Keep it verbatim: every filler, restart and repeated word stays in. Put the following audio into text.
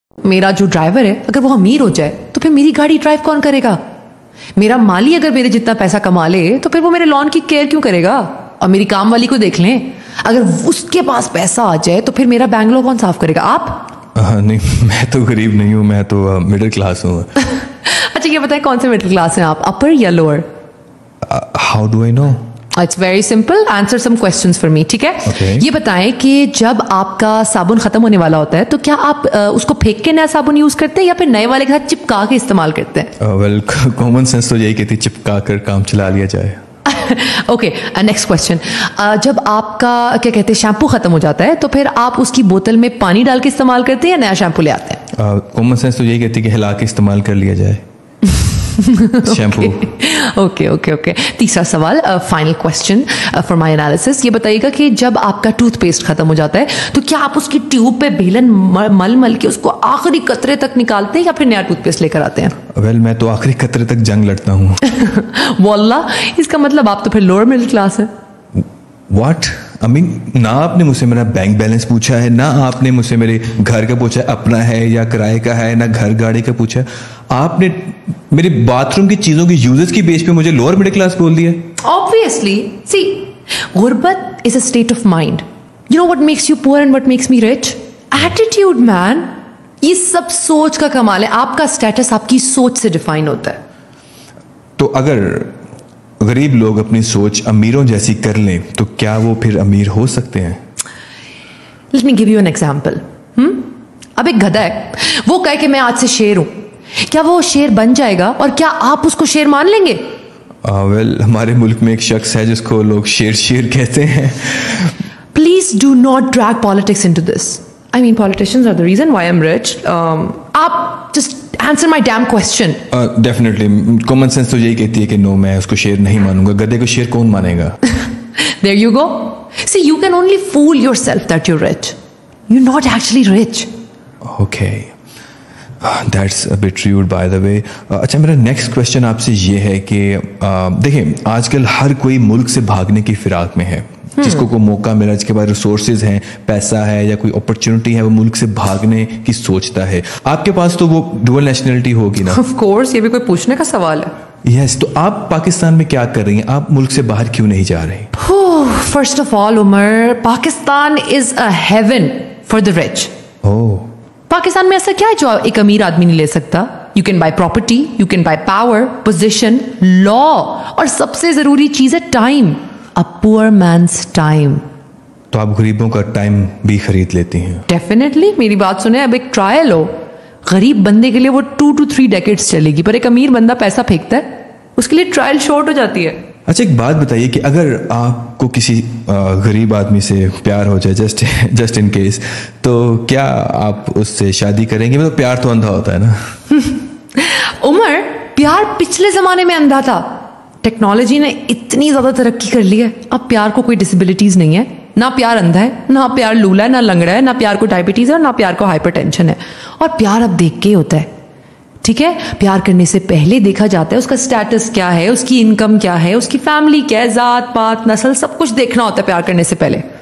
मेरा जो ड्राइवर है अगर वो अमीर हो जाए तो फिर मेरी गाड़ी ड्राइव कौन करेगा? मेरा माली अगर मेरे जितना पैसा कमा ले तो फिर वो मेरे लॉन की केयर क्यों करेगा? और मेरी काम वाली को देख लें, अगर उसके पास पैसा आ जाए तो फिर मेरा बैंगलोर कौन साफ करेगा? आप? आ, नहीं, मैं तो गरीब नहीं हूँ, मैं तो मिडिल क्लास हूँ। अच्छा ये बताएं कौन से मिडिल क्लास हैं आप, अपर या lower? How do I know? It's very simple, answer some questions for me, ठीक है? Okay. ये बताएं कि जब आपका साबुन खत्म होने वाला होता है तो क्या आप आ, उसको फेंक के नया साबुन यूज करते हैं या फिर नए वाले के साथ चिपका के इस्तेमाल करते हैं? वेल कॉमन सेंस तो यही कहती चिपका कर काम चला लिया जाए। Okay, next question. जब आपका क्या कहते हैं शैम्पू खत्म हो जाता है तो फिर आप उसकी बोतल में पानी डाल के इस्तेमाल करते हैं या नया शैम्पू ले आते हैं? कॉमन uh, सेंस तो यही कहती कि हिला के इस्तेमाल कर लिया जाए शैम्पू। ओके ओके ओके तीसरा सवाल, final question for my analysis. ये बताइएगा कि जब आपका टूथपेस्ट खत्म हो जाता है तो क्या आप उसकी ट्यूब पे बेलन मल मल के उसको आखिरी कतरे तक निकालते हैं या फिर नया टूथपेस्ट लेकर आते हैं? वेल well, मैं तो आखिरी कतरे तक जंग लड़ता हूँ। वल्लाह, इसका मतलब आप तो फिर लोअर मिडिल क्लास है। What? I mean, ना आपने मुझसे मेरा बैंक बैलेंस पूछा है, ना आपने मुझसे मेरे घर का पूछा है अपना है या किराए का है, ना घर गाड़ी का पूछा है। आपने मेरे बाथरूम की चीजों की यूजेस की बेस पे मुझे लोअर मिडिल क्लास बोल दिया। Obviously, see, गुर्बत is a state of mind. You know what makes you poor and what makes me rich? Attitude, man. ये सब सोच का कमाल है। आपका स्टेटस आपकी सोच से डिफाइन होता है। तो अगर गरीब लोग अपनी सोच अमीरों जैसी कर लें तो क्या वो फिर अमीर हो सकते हैं? Let me give you an example. हम्म? अब एक गधा है, वो कहे कि मैं आज से शेर हूं, क्या वो शेर बन जाएगा और क्या आप उसको शेर मान लेंगे? वेल uh, well, हमारे मुल्क में एक शख्स है जिसको लोग शेर शेर कहते हैं। Please do not drag politics into this. I mean, politicians are the reason why I'm rich. Um, आप just answer my damn question. Definitely common sense तो यही कहती है कि नो, मैं उसको शेर नहीं मानूंगा। गधे को शेर कौन मानेगा? There you go. See, you can only fool yourself that you're rich. You're not actually rich. Okay. That's a bit rude by the way. uh, अच्छा, मेरा नेक्स्ट क्वेश्चन आपसे ये है कि uh, देखिए आजकल हर कोई मुल्क से भागने की फिराक में है। जिसको कोई मौका मिला, जिसके पास रिसोर्सेज हैं, पैसा है या कोई अपॉर्चुनिटी है, वो मुल्क से भागने की सोचता है। आपके पास तो वो डुअल नेशनलिटी होगी ना? ऑफ कोर्स, ये भी कोई पूछने का सवाल है। यस yes, तो आप पाकिस्तान में क्या कर रही हैं? आप मुल्क से बाहर क्यों नहीं जा रही? First of all Umar, Pakistan is a haven for the rich. Oh, Pakistan में ऐसा क्या है जो एक अमीर आदमी नहीं ले सकता? You can buy property, you can buy power, position, law, और सबसे जरूरी चीज है time. A poor man's time. तो आप गरीबों का टाइम भी खरीद लेती हैं? डेफिनेटली। मेरी बात सुने, अब एक ट्रायल हो, गरीब बंदे के लिए वो टू टू थ्री डेकेड्स चलेगी, पर एक अमीर बंदा पैसा फेंकता है, उसके लिए ट्रायल शॉर्ट हो जाती है। अच्छा, एक बात बताइए कि अगर आपको किसी गरीब आदमी से प्यार हो जाए, जस्ट जस्ट इन केस, तो क्या आप उससे शादी करेंगे? मतलब प्यार तो अंधा होता है ना। उमर, प्यार पिछले जमाने में अंधा था। टेक्नोलॉजी ने इतनी ज्यादा तरक्की कर ली है, अब प्यार को कोई डिसेबिलिटीज नहीं है। ना प्यार अंधा है, ना प्यार लूला है, ना लंगड़ा है, ना प्यार को डायबिटीज है, और ना प्यार को हाइपरटेंशन है। और प्यार अब देख के होता है, ठीक है? प्यार करने से पहले देखा जाता है उसका स्टेटस क्या है, उसकी इनकम क्या है, उसकी फैमिली क्या है, जात पात नस्ल, सब कुछ देखना होता है प्यार करने से पहले।